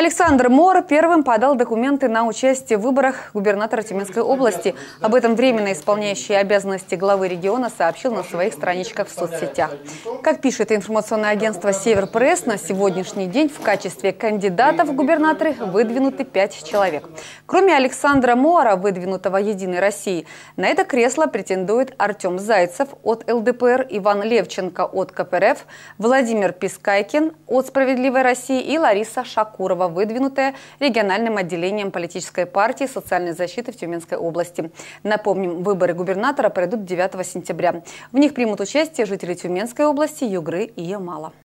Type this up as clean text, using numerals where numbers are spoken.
Александр Мор первым подал документы на участие в выборах губернатора Тюменской области. Об этом временно исполняющий обязанности главы региона сообщил на своих страничках в соцсетях. Как пишет информационное агентство «Север Пресс», на сегодняшний день в качестве кандидатов в губернаторы выдвинуты 5 человек. Кроме Александра Мора, выдвинутого «Единой России», на это кресло претендует Артем Зайцев от ЛДПР, Иван Левченко от КПРФ, Владимир Пискайкин от «Справедливой России» и Лариса Шакурова, выдвинутая региональным отделением политической партии социальной защиты в Тюменской области. Напомним, выборы губернатора пройдут 9 сентября. В них примут участие жители Тюменской области, Югры и Ямала.